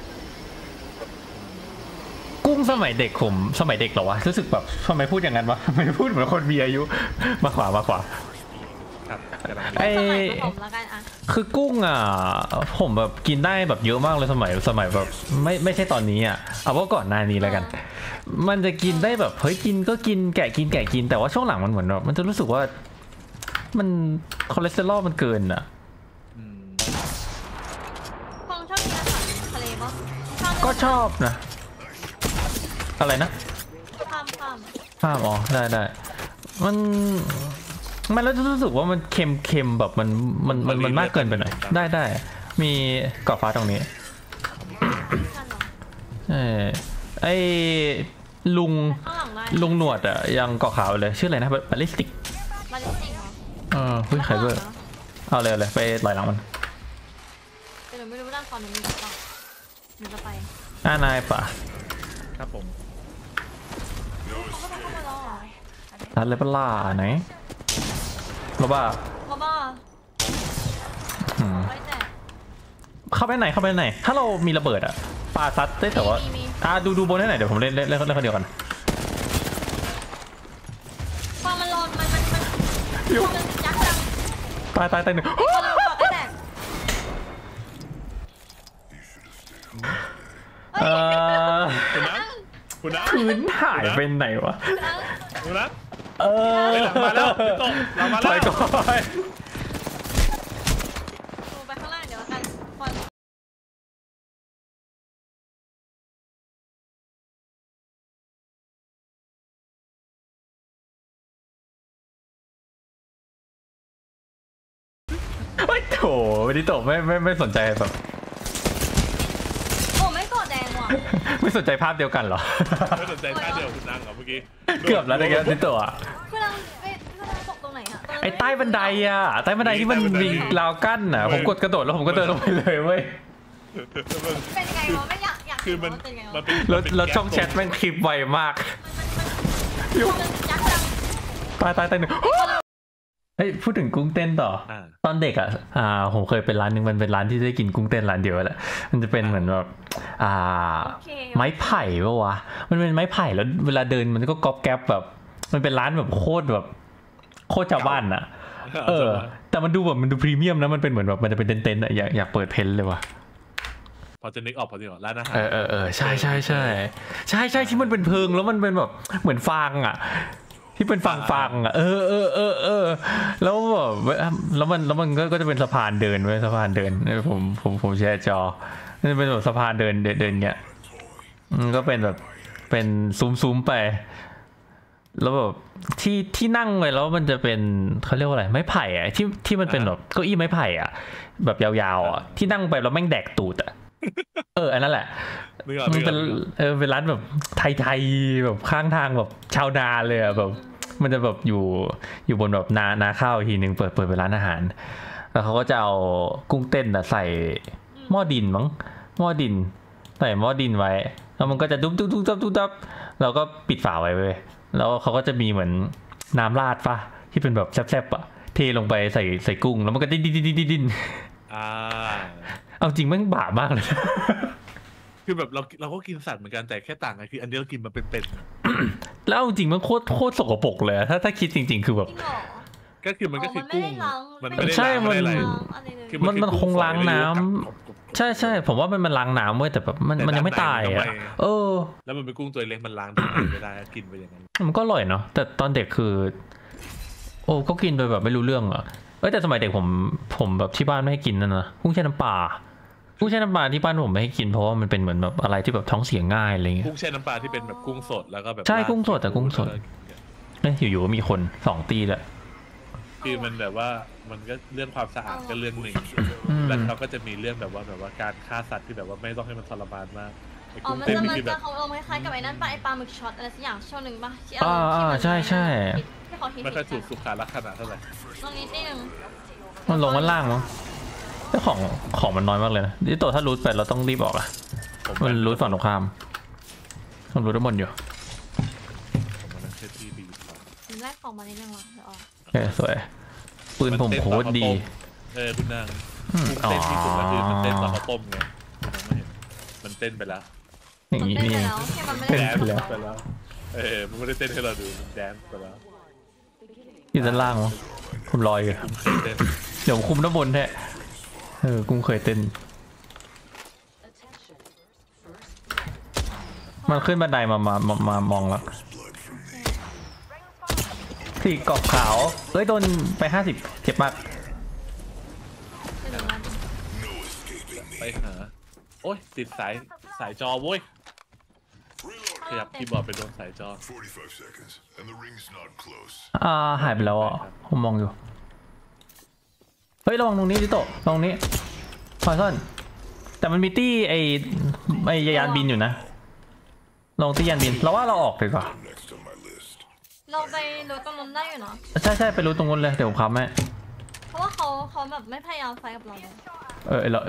Speaker 1: กุ้งสมัยเด็กผมสมัยเด็กเหรอวะรู้สึกแบบทำไมพูดอย่างนั้นวะทำไมพูดเหมือนคนมีอายุมาขวามาขวา
Speaker 3: ครับกำลัง
Speaker 1: ไอ้
Speaker 2: สมัยประถมแล้วกันอะ
Speaker 1: คือกุ้งอ่ะผมแบบกินได้แบบเยอะมากเลยสมัยสมัยแบบไม่ไม่ใช่ตอนนี้อ่ะเอาว่าก่อนหน้านี้แล้วกัน มันจะกินได้แบบเฮ้ยกินก็กินแกะกินแกะกินแต่ว่าช่วงหลังมันเหมือนแบบมันจะรู้สึกว่ามันคอเลสเตอรอลมันเกินอ่ะ
Speaker 3: อืม
Speaker 2: ฟองชอบกินอาหารทะเลปะข้าม
Speaker 1: ก็ชอบนะอะไรนะ
Speaker 2: ข้ามข้าม
Speaker 1: ภาพอ๋อได้ได้มันมันแล้วรู้สึกว่ามันเค็มเค็มแบบมันมันมันมันมากเกินไปหน่อยได้ได้มีเกาะฟ้าตรงนี้
Speaker 2: ข้ามเหรอ
Speaker 1: เออไอ้ลุง
Speaker 2: ข้างหลังได้
Speaker 1: ลุงหนวดอ่ะยังเกาะขาวเลยชื่ออะไรนะบาลิสติก
Speaker 2: มาเลสติกเหรอ
Speaker 1: เออเฮ้ยไคเบอร์เอาเลยเอาเลยไปลอยหลังมัน
Speaker 2: แต่หนูไม่รู้ด้านก่อนหนูมีหรือเปล่าหนูจะไป
Speaker 1: อ่านายป่ะ
Speaker 3: ครับผม
Speaker 2: เขาก็ไปเข้ามาแล้วเหรอ
Speaker 1: ทัดเลยปะล่าไหนมาบ้า
Speaker 2: มาบ้า
Speaker 1: อืม
Speaker 2: ไว้แต่
Speaker 1: เข้าไปไหนเข้าไปไหนถ้าเรามีระเบิดอ่ะปาซัดได้แต่ว่าอ่าดูดูบนให้หน่อยเดี๋ยวผมเล่นเล่นเล่นเล่นคนเดียวกัน
Speaker 2: ฟองมันร้อนมันมันมัน
Speaker 1: อยู่
Speaker 2: ฟองมันยักษ์จัง
Speaker 1: ตายตายตายหนึ่ง
Speaker 2: ฟองมันเกาะได้แตก
Speaker 1: เออ
Speaker 3: คุณนะคุณนะ
Speaker 1: พื้นหายไปไหนวะ
Speaker 3: คุณนะ
Speaker 1: เออ
Speaker 3: ไปหลังมาแล้วพี่โตเรามา
Speaker 1: ถ
Speaker 3: แล้
Speaker 1: อยว ก่อน
Speaker 2: หนูไปข้างล่างเดี๋ยวแล้วกันฟอง
Speaker 1: เฮ้ยโถวันนี้โตไม่ไม่ไม่สนใจแบบ
Speaker 2: โอ้ไม่เกาะแดงว่ะ
Speaker 1: ไม่สนใจภาพเดียวกันเหรอ
Speaker 3: ไม่สนใจท่าเดียวคุณนั่งเหรอเมื่อกี้
Speaker 1: เกือบแล้วนะแกนิโตะ
Speaker 2: คือเราเอ๊ะคือเราตกตรงไหนอะ
Speaker 1: ไอ้ใต้บันไดอ่ะใต้บันไดที่มันมีราวกั้นอ่ะผมกดกระโดดแล้วผมก็เดินลงไปเลยเว้ย
Speaker 2: เป็นยังไงวะไม่อยากอยาก
Speaker 3: คือมัน
Speaker 2: เป็นยังไง
Speaker 3: มัน
Speaker 2: วะ
Speaker 3: เป็น
Speaker 1: แล้วแล้วช่องแชทแม่งคลิปไวมาก
Speaker 2: ฟองมันยักษ์จัง
Speaker 1: ตายตายตายหนึ่งเฮ้ยพูดถึงกุ้งเต้นต่อ
Speaker 3: อ่า
Speaker 1: ตอนเด็กอ่ะอ่าผมเคยเป็นร้านหนึ่งมันเป็นร้านที่ได้กินกุ้งเต้นร้านเดียวแหละมันจะเป็นเหมือนแบบอ่า
Speaker 2: โอเค
Speaker 1: ไม้ไผ่ปะวะมันเป็นไม้ไผ่แล้วเวลาเดินมันก็ก๊อบแก๊บแบบ มันเป็นร้านแบบโคตรแบบโคตรชาวบ้านอ่ะ เออ แต่มันดูแบบมันดูพรีเมียมนะมันเป็นเหมือนแบบมันจะเป็นเต็นท์ๆอ่ะอยากอยากเปิดเพนเลยว่ะ
Speaker 3: พอจะนึกออกพอจะนึกออกร้านอาหาร
Speaker 1: เออเออเออใช่ใช่ใช่ใช่ใช่ที่มันเป็นเพิงแล้วมันเป็นแบบเหมือนฟางอ่ะ ที่เป็นฟางฟางอ่ะเออเออเออเออแล้วแบบแล้วมันแล้วมันก็ก็จะเป็นสะพานเดินไว้สะพานเดินผมผมผมแชร์จอมันจะเป็นแบบสะพานเดินเดินเดินเงี้ยมันก็เป็นแบบเป็นซุ้มซุ้มไป แล้วแบบที่ที่นั่งไว้แล้วมันจะเป็นเขาเรียกว่าอะไรไม้ไผ่อะที่ที่มันเป็นแบบเก้าอี้ไม้ไผ่อะแบบยาวๆอะที่นั่งไปแล้วแม่งแดกตูดอะเอออันนั้นแหละ
Speaker 3: นึกออก
Speaker 1: มัน
Speaker 3: นึกอ
Speaker 1: เป็น
Speaker 3: อก
Speaker 1: เออเป็นร้านแบบไทยๆแบบข้างทางแบบชาวนาเลยอะแบบมันจะแบบอยู่อยู่บนแบบนานาข้าวทีนึงเปิดเปิดเป็นร้านอาหาร แล้วเขาก็จะเอากุ้งเต้นอะใส่หม้อดินมั้งหม้อดินใส่หม้อดินไว้แล้วมันก็จะดุ๊บดุ๊บดุ๊บดุ๊บดุ๊บแล้วก็ปิดฝาไว้เว้ยแล้วเขาก็จะมีเหมือนน้ำราดปะที่เป็นแบบแซ่บๆอะเทลงไปใส่ใส่กุ้งแล้วมันก็ดิ้นดิ้นดิ้นดิ้น
Speaker 3: อ่า
Speaker 1: เอาจริงแม่งบาปมากเลย
Speaker 3: คือแบบเราเราก็กินสัตว์เหมือนกันแต่แค่ต่างกันคืออันนี้เรากินมาเป็น
Speaker 1: แล้วเอาจริงมันโคตรโคตรสกปรกเลยถ้าถ้าคิดจริงๆคือแบบ
Speaker 2: จริงเหรอ
Speaker 3: ๆก็คือมันก็คือกุ้ง
Speaker 2: มั
Speaker 3: มัน
Speaker 2: น
Speaker 3: ไม่
Speaker 2: ไม่
Speaker 3: ได้
Speaker 2: ได้
Speaker 1: ใช่
Speaker 3: ล้างไม่ได้อะไร
Speaker 1: มัน
Speaker 2: อะไรเลย
Speaker 3: คือ
Speaker 1: มันมัน
Speaker 3: อ
Speaker 1: คงล้างน้ำ
Speaker 3: กุ้ฝอย
Speaker 1: ใช่ใช่ผมว่ามันมันล้างน้ำเว้ยแต่แบบมันมันยังไม่ตายอ่ะเออ
Speaker 3: แล้วมันเป็นกุ้งตัวเล็กมันล้างที่ไหนไม่ได้กินไปอย่างนั้น
Speaker 1: มันก็อร่อยเนาะแต่ตอนเด็กคือ โอ้ก็กินโดยแบบไม่รู้เรื่องอ่ะเอ้ยแต่สมัยเด็กผมผมแบบที่บ้านไม่ให้กินนั่นนะกุ้งแช่น้ำปลากุ้งแช่น้ำปลาที่บ้านผมไม่ให้กินเพราะว่ามันเป็นเหมือนแบบอะไรที่แบบท้องเสียง่ายอะไรเงี้ย
Speaker 3: กุ้งแช่น้ำปลาที่เป็นแบบกุ้งสดแล้วก็แบบ
Speaker 1: ใช่กุ้งสดแต่กุ้งสด เอ้ยอยู่ๆก็มีคนสองตีแหละ
Speaker 3: คือมันแบบว่ามันก็เรื่องความสะอาดก็เรื่องหนึ่ง
Speaker 1: อืม
Speaker 3: แล้วเขาก็จะมีเรื่องแบบว่าแบบว่าการฆ่าสัตว์ที่แบบว่าไม่ต้องให้มันทรมานมากไอ้
Speaker 2: อ๋อ
Speaker 3: กุ้ง
Speaker 2: มัน
Speaker 3: เต้น
Speaker 2: จะมัน
Speaker 3: ที่แบ
Speaker 2: จะ
Speaker 3: บ
Speaker 2: เขาเอาคล้ายๆกับไอ้นั่นปะไอ้ปลาหมึกช็อตอะไรสักอย่างช่วงหนึ่งปะที่
Speaker 1: อ่า
Speaker 2: ที่
Speaker 1: อ่า
Speaker 2: มัน
Speaker 1: ใช่ใช่
Speaker 2: ที่เขาฮิต
Speaker 3: ไม่ค่อยถูกสุขาลักษณะเท่าไหร่
Speaker 2: ตรงนี้นิดนึง
Speaker 1: มันลงมันล่างมั้งแต่ของของมันน้อยมากเลยนะที่ตัวถ้ารูทไปเราต้องรีบออกอะ
Speaker 3: ผม
Speaker 1: มันรูทฝั่งตรงข้ามมันรูทด้านบนอยู่
Speaker 3: ผมมันเซตที่บีก่อน
Speaker 2: ถึงแรกของมานิดนึงวะเดี๋ยวออก
Speaker 1: โอเคสวยปืนผมโคตรดี
Speaker 3: เออคุณนางเต้นที่สุดก็คือมันเต้นตอนเขาต้มไงไม่เห็นมันเต้นไปแล้ว
Speaker 1: อย่าง
Speaker 2: มัน
Speaker 1: นี้
Speaker 2: เต้น
Speaker 1: นี่
Speaker 2: ไปแล้วแค่มันไม่
Speaker 1: เต้
Speaker 2: ได้
Speaker 1: นไปแล้ว
Speaker 3: ไปแล้วเออมันไม่ได้เต้นให้เราดูมันแดนซ์ไปแล้ว
Speaker 1: อยู่ด้านล่างวะผมลอยอยู่
Speaker 3: ผมเคยเต้น
Speaker 1: เดี๋ยวผมคุมด้านบนแท้เออกุ้งเคยเต้นมันขึ้นบันไดมามามามามองแล้วสี่กรอบขาวเอ้ยโดนไปห้าสิบเจ็บมาก
Speaker 3: ไปหาโอ้ยติดสายสายจอเว้ยขยับคีย์บอร์ดไปโดนสายจอ
Speaker 4: forty-five seconds, and the ring's not close.
Speaker 1: อ่าหายไปแล้วอ่ะผมมองอยู่เฮ้ยระวังตรงนี้ดิโตะระวังนี้พอยซ่อนแต่มันมีตี้ไอไอยานบินอยู่นะลองตี้ยานบินเราว่าเราออกดีกว่า
Speaker 4: Next on my list.
Speaker 2: เราไปรู้ตรงนั้นได้อยู่เนาะ
Speaker 1: ใช่ใช่ไปรู้ตรงนู้นเลยเดี๋ยวผมค้ำให้
Speaker 2: เพราะว่าเขาเขาแบบไม่พยายามไฟกับเราเลย
Speaker 1: เออเรา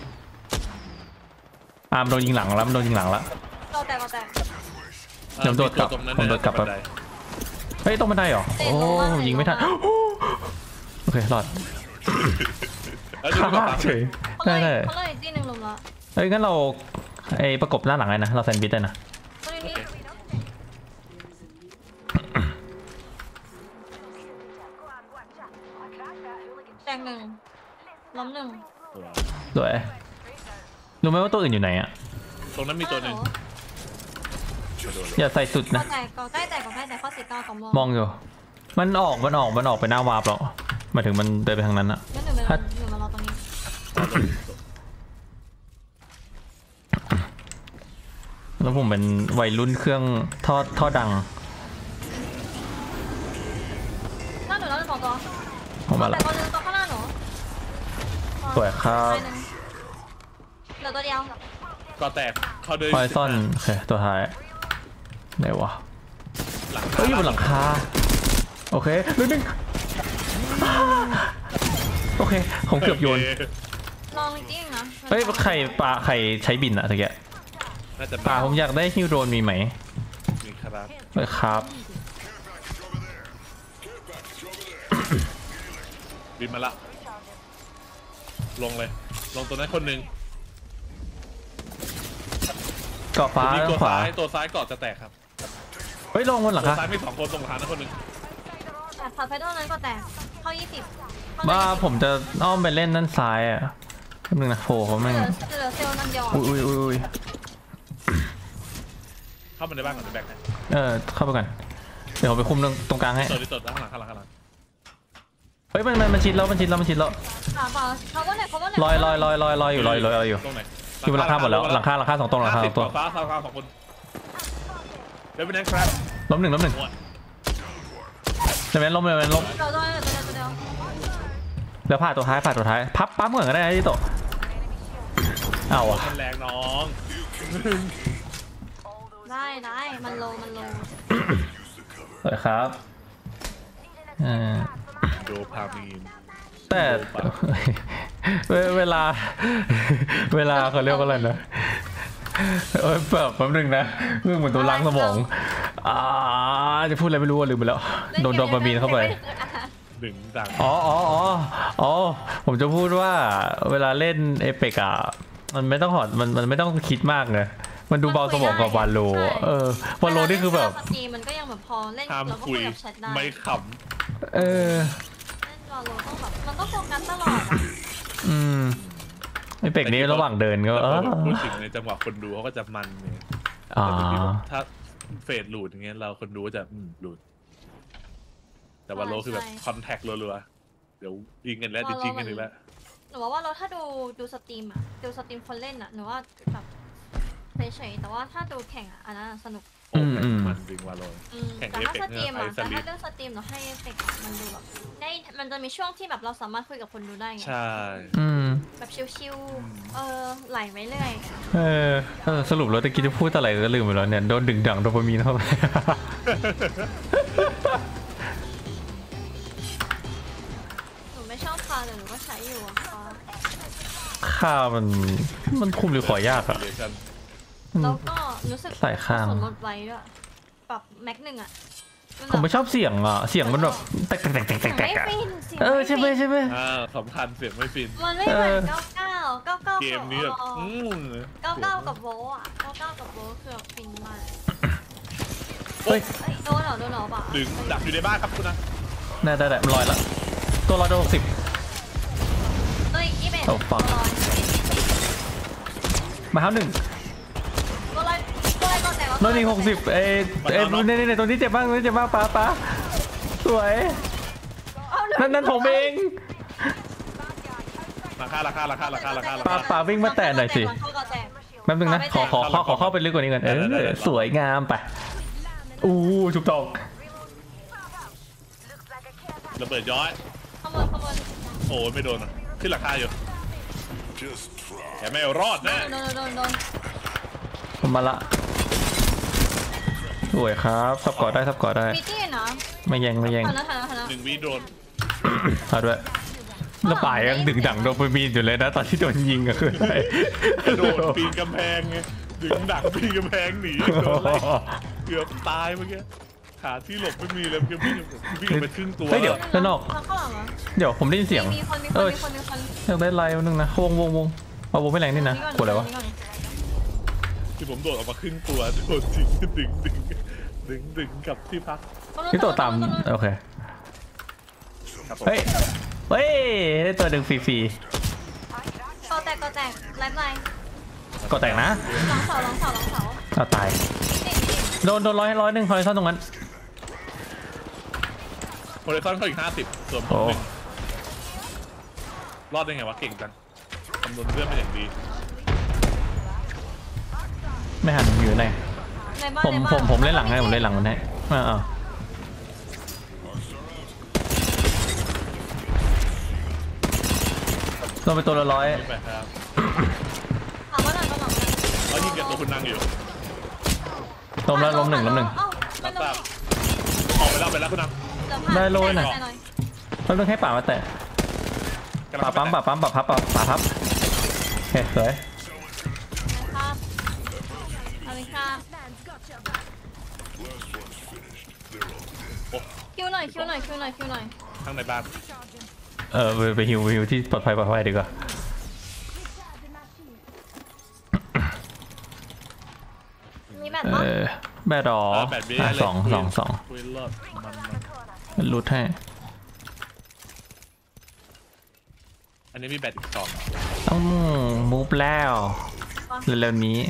Speaker 1: อาร์มโดนยิงหลังแล้วมันโดนยิงหลังแล้ว
Speaker 2: เราแตกเราแตก
Speaker 1: เดี๋ยวโดดกลับ
Speaker 3: ตรงนั้น
Speaker 1: ผมโดดกลับ
Speaker 3: แบ
Speaker 1: แบบ เฮ้ยตรงบันไดเหรอโอ้ยิงไม่ทันโอเครอด
Speaker 3: แล้วดู
Speaker 1: ฆ่า
Speaker 3: แบบ
Speaker 1: เฉย
Speaker 2: เขา
Speaker 1: ได้
Speaker 2: เล
Speaker 1: ได้
Speaker 2: ยเขาเลยอีกที่หนึ่งลุมละ
Speaker 1: เฮ้ยงั้นเราไอประกบหน้าหลังไงนะเราแซนด์วิชได้นะ
Speaker 2: ตรงนี้แตกหนึ่งล้มหนึ่ง
Speaker 1: สวยรู้ไหมว่าตัวอื่นอยู่ไหนอ่ะ
Speaker 3: ตรงนั้นมีตัวหนึ่ง
Speaker 1: อย่าใส่สุด
Speaker 2: ก็
Speaker 1: นะ
Speaker 2: แตกก็ใกล้แตกก็ใกล้แตกข้อสี่เก้ากับมอง
Speaker 1: มองอยู่มันออกมันออกมันออกไปหน้าวาร์ปแล้วหมายถึงมันเดินไปทางนั้นอะ
Speaker 2: งั้นหนึ่งเป็นหนึ่งมารอตรงนี้
Speaker 1: แล้วผมเป็นวัยรุ่นเครื่องทอดทอดดัง
Speaker 2: หน้าหนูแล้วเป็นสองตัว
Speaker 1: ผมมา
Speaker 2: แต่
Speaker 1: ละ
Speaker 2: ตัวหนึงตัวข้างหน้าหนู
Speaker 1: สวยครับ
Speaker 2: ตายหนึ่งเหลือตัวเดียว
Speaker 3: ก็แตกเขาเดิน
Speaker 1: พอยซ่อนโอเคตัวท้ายไหนวะ
Speaker 3: หลัง
Speaker 1: เฮ้ยอยู่บนหลังคาโอเคหนึ่งหนึ่งโอเคผมเกือบโยน
Speaker 2: ลองจริงๆนะ
Speaker 1: เฮ้ยใครปลาใครใช้บินอะตะเกีย
Speaker 3: น่าจะ
Speaker 1: ปลาผมอยากได้ฮิวโดรนมีไหม
Speaker 3: มีครับ
Speaker 1: เฮ้ยครับ
Speaker 3: บินมาละลงเลย ลงตัวนั้นคนหนึ่ง
Speaker 1: เกาะฟ้า
Speaker 3: มี
Speaker 1: ด้า
Speaker 3: ตัวน
Speaker 1: ขวา
Speaker 3: ซ้ายตัวซ้ายเกาะจะแตกครับ
Speaker 1: เฮ้ยลงบนหลัง
Speaker 3: ตัว
Speaker 1: คา
Speaker 3: ซ้ายมีสองคนตรงหลังนั้นคนหนึ่ง
Speaker 2: แต่ผัดไฟเท่านั้นก็แตกเข้ายี่สิบ
Speaker 1: ว่าผมจะอ้อมไปเล่นด้านซ้ายอ่ะแป๊บนึงนะโฟเขา
Speaker 2: เห
Speaker 1: แม่ง
Speaker 2: ลือเหลือเซลล์นันเดียว
Speaker 1: อุ้ยอุ้ยอุ้ย
Speaker 3: เข้ามาในบ้านก่อนจะแบกนะ
Speaker 1: เออเข้าไปก่อนเดี๋ยวผมไปคุมตรงตรงกลางให้
Speaker 3: ตัวนี้ตัวข้างหลังข้างหลังข้างหลัง
Speaker 1: เฮ้ยมันมันมันชิดแล้วมันชิดแล้วมันชิดแล้ว
Speaker 2: เปล่าเปล่าเขาว่าไหนเขาว่าไหน
Speaker 1: ลอยลอยลอยลอยลอยอยู่ลอยลอยลอยอยู่
Speaker 3: ตรงไหน
Speaker 1: อยู่บนหลังคาหมดแล้วหลังคาหลังคาสองตรงหลังคาสองตัว
Speaker 3: ฟ้าฟ้าฟ้าสองคนเดี๋ยวไปนั่งครับ
Speaker 1: ล้มหนึ่งล้มหนึ่งเดี๋ยวแมนล้มเดี๋ยวแมนล้ม
Speaker 2: เดี๋ยวตัวเดียวตัวเดียวตัวเดียว
Speaker 1: เดี๋ยวผ่าตัวท้ายผ่าตัวท้ายพับปั๊มเหมือนกันได้ที่โตะเอาอ่ะ
Speaker 3: มันแรงน้อง
Speaker 2: ได้ได้มันโลมันโล
Speaker 1: สวยครับเออ
Speaker 3: โดพามีน
Speaker 1: แต่เวเวลา เวลาเขาเรียกว่าอะไรนะเออแบบแป๊บนึงนะเรื่องเหมือนตัวล้างสมองอ่าจะพูดอะไรไม่รู้ว่าลืมไปแล้วโดนโดนบามีนเข้าไป
Speaker 3: ดึงดัง
Speaker 1: อ๋ออ๋ออ๋ออ๋อผมจะพูดว่าเวลาเล่นเอเปกอะมันไม่ต้องหอดมันมันไม่ต้องคิดมากเลยมันดูเบาสมองกว่าวาโลเออวาโลนี่คือแบบ
Speaker 2: สตรีมมันก็ยังแบบพอเล่น
Speaker 3: ห้าม
Speaker 2: เราก็
Speaker 3: คุ
Speaker 2: คุ
Speaker 3: ย
Speaker 2: ยกับแชทได้
Speaker 3: ไม่ข
Speaker 1: เออ
Speaker 2: เล่นวาโลต้องแบบมันต้องโฟกัสตลอดอะ
Speaker 1: อืมเอเปกนี้ระหว่างเดิน
Speaker 3: ำ
Speaker 1: ก็
Speaker 3: แต่
Speaker 1: เอ
Speaker 3: พอ
Speaker 1: อ
Speaker 3: แบบพูดถึงในจังหวะคนดูเขาก็จะมันเนี่ย
Speaker 1: อ่า
Speaker 3: แต่บางทีแบบถ้าเฟดหลุดอย่างเงี้ยเราคนดูก็จะอืมหลุด แต่ว่าโลคือแบบคอนแทครัวๆเดี๋ยวยิงกันแล้วจริงๆกันอีกแล้ว
Speaker 2: หนูว่าเราถ้าดูดูสตรีมอะดูสตรีมคนเล่นอะหนูว่าแบบเฉยๆแต่ว่าถ้าดูแข่งอะอันนั้นอะสนุก
Speaker 3: โอ้แม่งมันจริงว่าโล
Speaker 2: อืม
Speaker 3: แข่ง
Speaker 2: แต่ถ้า
Speaker 3: Apex
Speaker 2: สตรีมอะ
Speaker 3: เนี่ย
Speaker 2: แต่
Speaker 3: ไอ้สลิ
Speaker 2: ถ้า
Speaker 3: ป
Speaker 2: เรื่องสตรีมเราให้เอฟเฟกต์อะมันดูแบบได้มันจะมีช่วงที่แบบเราสามารถคุยกับคนดูได้ไง
Speaker 3: ใช่
Speaker 1: อืม
Speaker 2: แบบชิวๆเออไหลไปเรื่อย
Speaker 1: เออเออสรุปแล้วตะกี้จะพูดอะไรก็ลืมไปแล้วเนี่ยโดนดึงดังโดปามีนเข้าไป
Speaker 2: หนูไม่ชอบคาแต่หนูก็ใช้อยู่อะคา
Speaker 1: ค่ามันมันคุมหรือขอยากอะ
Speaker 3: เดี๋ยวกัน
Speaker 1: อืม
Speaker 2: แล้วก็รู้สึก
Speaker 1: ใส่ข้าง
Speaker 2: ส่วนลดไว้ด้วยปรับแม็กหนึ่งอะ
Speaker 1: ผมไม่ชอบเสียงอ่ะเสียงมันแบบแตกแตกแตกแตก
Speaker 2: เสียง
Speaker 1: แต
Speaker 2: ไม่
Speaker 1: กอะ
Speaker 2: ฟินเสียง
Speaker 1: เออใช่ไหมใช่ไหม
Speaker 3: อ่าสำคัญเสียงไม่ฟิน
Speaker 2: มันไม่เหมือนเก้าเก้าเก้าเก้า
Speaker 3: เกมนี้แบบอืม
Speaker 2: เก้าเก้ากับโวอ่ะเก้าเก้ากับโวคือแบบฟินมาก
Speaker 1: เฮ้ย
Speaker 2: เฮ้ยโดนเหรอโดนเหรอปะ
Speaker 3: ดึงดักอยู่ในบ้านครับคุณนะ
Speaker 1: ได้ได้ได้มันลอยละตัวลอยโดนหกสิบ
Speaker 2: เฮ้ยยี่สิบเอ็ด
Speaker 1: โอ้ fuck มาเท้าหนึ่ง
Speaker 2: ตัวลอยตัวลอยตัวลอยก่อนแต่ว่า
Speaker 1: โดนอีกหกสิบเอ้เอ้เนี่ยเนี่ยตัวนี้เจ็บมากตัวนี้เจ็บมากป้าป้าสวย
Speaker 2: เอาเลย
Speaker 1: นั่นนั่นผมเอง
Speaker 3: ราคาราคาราคาราคาราคารา
Speaker 1: ป้า
Speaker 3: คา
Speaker 1: ป้าวิ่งมาแตะหน่อยสิ
Speaker 2: เข้าก่อนแตะ
Speaker 1: แป๊บนึงนะขอขอขอขอเข้าไปลึกกว่านี้ก่อนเออสวยงามไปอู้ชุบทอง
Speaker 3: ระเบิดย้อย
Speaker 2: ขโมยขโมย
Speaker 3: โอ้ยไม่โดนอ่ะขึ้นราคาอยู่
Speaker 4: Just try.
Speaker 3: แต่ไม่รอด
Speaker 2: โด
Speaker 3: แน่
Speaker 2: นโดนโดนโดน
Speaker 1: ผมมาละสวยครับทับก่อได้ทับก่อได้
Speaker 2: มีที่นะ
Speaker 1: ไม่แยงไม่แยง
Speaker 2: ทันนะทันนะทันนะ
Speaker 3: หนึ่งวิโดน
Speaker 1: เอาด้วยแล้วป่ายยังดึงดังโดนปืนบีนอยู่เลยนะตอนที่โดนยิงอะคืออะไร
Speaker 3: กระโดดปีนกำแพงไงดึงดักปีนกำแพงหนีโดนไล่เกือบตายเมื่อกี้ขาที่หลบไม่มีเลยเมื่อกี้วิ่งวิ่งไปครึ่งตัว
Speaker 1: เฮ้ยเดี๋ยวด้านนอก
Speaker 2: ข้างหลังเหรอ
Speaker 1: เดี๋ยวผมได้ยินเสียง
Speaker 2: มีคนมีค
Speaker 1: เอน อ
Speaker 2: มีคนมีคน
Speaker 1: อยากได้ไลน์นึงนะวงวงวงเอาวงไม่แรงนี่นะกดอะไรวะ
Speaker 3: ที่ผมโดดออกมาครึ่งตัวโดนจริงดึงดึงดึงดึงกลับที่พัก
Speaker 1: นี่ตัวต่ำโอเค
Speaker 3: ครับผม
Speaker 1: เฮ้ยเฮ้ยได้ตัวหนึ่งฟรี
Speaker 2: ก็แตกก็แตกไลฟ์ไลน์
Speaker 1: ๆก็แตกนะ
Speaker 2: หลังเสาหลังเสาหลังเสา
Speaker 1: เอาตาย
Speaker 2: นี่นี่
Speaker 1: โดนโดนร้อยร้อยหนึ่งคอยซ่อนตรงนั้น
Speaker 3: โฮลิซอนเขาอีกห้าสิบส่วนผม
Speaker 1: โอ้
Speaker 3: หนึ่งรอดได้ไงวะเก่งจังคำนวณเรื่องเป็นอย่างดี
Speaker 1: ไม่หันอยู่ไหน
Speaker 2: ในบ้าน
Speaker 1: ผม
Speaker 2: ในบ้าน
Speaker 1: ผมผมเล่นหลังให้ผมเล่นหลังมันให้อ่าอ่าลงไปตัวละร้อย
Speaker 3: ไปครับ
Speaker 2: ถามว่าหน่อยก็หน่อย
Speaker 3: แล้วยิงกับตัวคุณนั่งอยู่
Speaker 1: ล้มแล้วล้มหนึ่งล้มหนึ่ง
Speaker 2: เอ้าไม่
Speaker 3: ท
Speaker 2: ล้
Speaker 3: ราม บออกไปแล้วไปแล้วคุณนั่ง
Speaker 1: ได้โลยหน่อย เราต้องให้ป่ามาแตะป่าปั๊มป่าปั๊มป่าพับป่าป่าพับโอเคสวย
Speaker 2: ครับเอาเลยค่ะ
Speaker 4: Last one's finished. They're all dead.
Speaker 2: คิวหน่อยคิวหน่อยคิวหน่อยคิวหน่อย
Speaker 3: ข้างในบ้าน
Speaker 1: เออไปไปฮิวไปฮิวที่ปลอดภัยปลอดภัยดีกว่า
Speaker 2: มีแบบ
Speaker 1: เอ
Speaker 2: ปะ
Speaker 1: อแบดอ
Speaker 3: เออแบบนี้
Speaker 1: อ่ะ
Speaker 3: เลย
Speaker 1: สองสองสอง
Speaker 3: คุยรอดมันมัน
Speaker 1: รูดให้
Speaker 3: อันนี้มีแบตอีกสอง
Speaker 1: ต้องมูฟแล้วเร็วๆนี้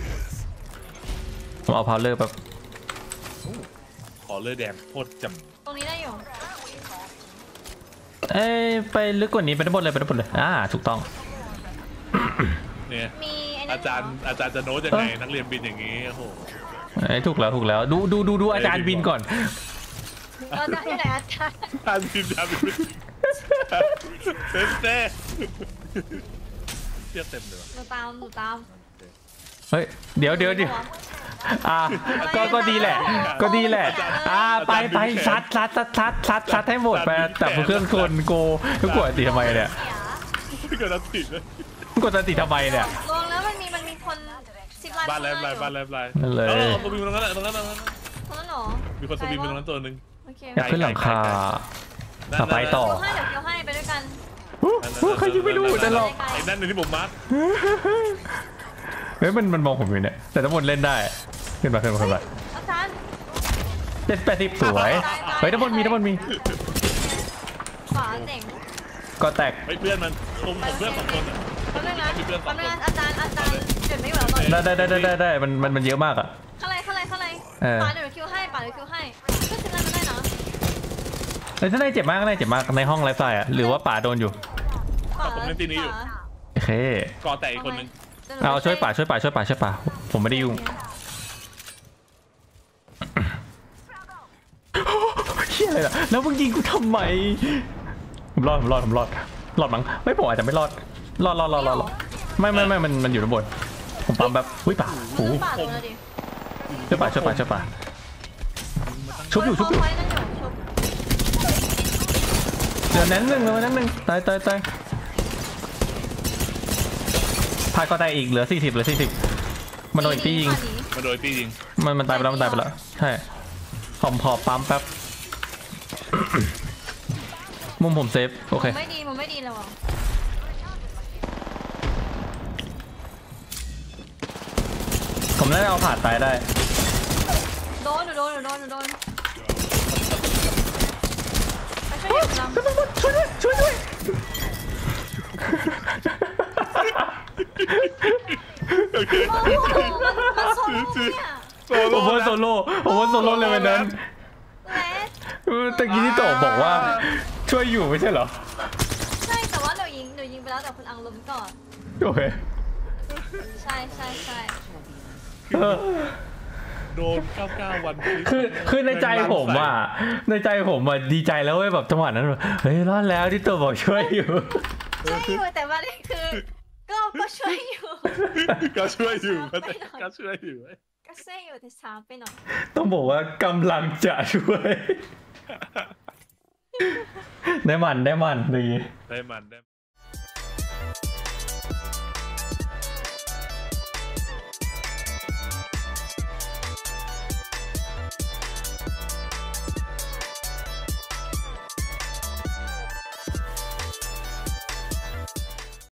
Speaker 1: ผมเอาพาวเลอร์แบบ
Speaker 3: ขอเลือดแดงโคตรจ
Speaker 2: ตรงนี้ได้อยู่
Speaker 1: เอ้ยไปลึกกว่านี้ไปด้านบนเลยไปด้านบนเลยอ่าถูกต้อง
Speaker 3: ำเนี่ย
Speaker 2: มีไอ้นั่น
Speaker 3: อาจารย์อาจารย์จะโน้ตยังไงนักเรียนบินอย่างนี้โอ้โห
Speaker 1: ไอ้ยถูกแล้วถูกแล้วดูดูดูดูอาจารย์บินก่อน
Speaker 2: อาจารย์ที่ไหนอาจารย์
Speaker 3: อาจารย์บินอาจารย์บินเต็มเต้เทียบเต็มเลยว่ะ
Speaker 2: หนูตามหนูตาม
Speaker 1: เฮ้ยเดี๋ยวเดี๋ยวเดี๋ยวอ่าก็ก็ดีแหละ ก็ดีแหละอ่าไปไปซัดซัดซัดซัดซัดซัดให้หมดไปแต่เครื่องกลโกทุกกดตีทำไมเนี่ย
Speaker 3: ไม่เกิดอะไรผิดเลย
Speaker 1: กดตีทำไมเนี่ย
Speaker 2: ลงแล้วมันมีมันมีคนสิบล้าน
Speaker 3: บ้านแรมไลน์บ้านแรมไลน์
Speaker 1: นั่นเลย
Speaker 3: เออตัวบินตรงนั้นแหละตรงนั้นตรงนั้น
Speaker 2: ตรงนั้นเหรอ
Speaker 3: มีคนสวิมตรงนั้นตัวหนึ่ง
Speaker 2: โอเค
Speaker 1: อยากขึ้นหลังคาต่อไปต่อ
Speaker 2: เดี๋ยวให้เดี๋ยวเดี๋ยวให้ไปด้วยกัน
Speaker 1: อู้ใครยิงไม่รู้แต่หรอก
Speaker 3: ไอ้นั่นในที่ผมมาร์ค
Speaker 1: เฮ้ยมันมันมองผมอยู่เนี่ยแต่ทั้งหมดเล่นได้ขึ้นมาขึ้นมาขึ้นมา
Speaker 2: อาจารย์
Speaker 1: เจ็ดแปดสิบสวยเฮ้ยทั้งหมดมีทั้งหมดมี
Speaker 2: ขวาเจ๋ง
Speaker 1: ก็แตก
Speaker 3: ไอ้เพื่อนมันผมผมเพื่อนสองคนอะ
Speaker 2: แป๊บนึงนะ
Speaker 3: มีเพื่อนสองคน
Speaker 2: แป๊บนึงนะอาจารย์อาจารย์เดี๋ยวไม่อยู่แล้วตอนนี้
Speaker 1: ได้ได้ได้ได้ได้มันมันมันเยอะมากอ่ะ
Speaker 2: ข้างในข้างในข้างใน
Speaker 1: เออ
Speaker 2: ป่าเดี๋ยวคิวให้ป่าเดี๋ยวคิวให้ก็ชนะมันได้นะ
Speaker 1: เฮ้ยถ้าได้เจ็บมากก็ได้เจ็บมากในห้องไลฟ์ไฟอ่ะหรือว่าป่าโดนอยู่
Speaker 2: ป่า
Speaker 3: ผมเล่นที่นี้อยู่
Speaker 1: โอเค
Speaker 3: ก่อแต่อีกคนหนึ่ง
Speaker 1: เอาช่วยป่าช่วยป่าช่วยป่าช่วยป่าผมไม่ได้ยุ่งเฮียอะไรล่ะแล้วมึงยิงกูทำไมผมรอดผมรอดผมรอดรอดมั้งไม่ผมอาจจะไม่รอดรอดรอดรอดรอดไม่ไม่ไม่มันมันอยู่ด้านบนผมปั๊มแบบอุ้ยป่าโอ้
Speaker 2: ป่าดูเลยดิ
Speaker 1: ช่วยป่าช่วยป่าช่วยป่าชุบอยู่ชุบอยู่
Speaker 2: เขาไว้นั่นอยู่ชุบ
Speaker 1: เดี๋ยวนั้นหนึ่งเดี๋ยวนั้นหนึ่งตายตายตายพายก็ตายอีกเหลือสี่สิบเหลือสี่สิบมันโดนอีกที่ยิง
Speaker 3: มาโดยตียิง
Speaker 1: มันมันตายไปแล้วมันตายไปแล้วใช่ขผมพอปั๊มแป๊บ มุมผมเซฟโอเค
Speaker 2: มันไม่ดีมันไม่ดีแล้วอ่ะ
Speaker 1: ผมน่าจะเอาผ่านตายได้
Speaker 2: โดนหนูโดนหนูโดนหนูโดนไปช่วยเด็กกำลัง
Speaker 1: ช่วยด้วยช่วยด้วย
Speaker 3: โอเค
Speaker 2: โอ้โหมันมันโซโล่เนี่ย
Speaker 1: ผมว่าโซโล่ผมว่าโซโล่เลยวันนั้น
Speaker 2: แรด
Speaker 1: เออตะกี้ที่โตบอกว่าช่วยอยู่ไม่ใช่เหรอ
Speaker 2: ใช่แต่ว่าหนูยิงหนูยิงไปแล้วแต่คุณอังล้มก่อน
Speaker 1: โอเค
Speaker 2: ใช่ใช่ใช่
Speaker 1: เออ
Speaker 3: โดนเก้าเก้าวัน
Speaker 1: คือคือในใจผมอ่ะในใจผมอ่ะดีใจแล้วเว้ยแบบจังหวะนั้นแบบเฮ้ยรอดแล้วที่ตัวบอกช่วยอยู่
Speaker 2: ช่วยอยู่แต่ว่านี่คือก็ก็ช่วยอยู่
Speaker 3: ก็ช่วยอยู่ก็ช่วยอยู่
Speaker 2: ก็ช่วยอยู่แต่ช้าไปหน่อย
Speaker 1: ต้องบอกว่ากำลังจะช่วย ได้มันได้มันดี
Speaker 3: ได้มันได้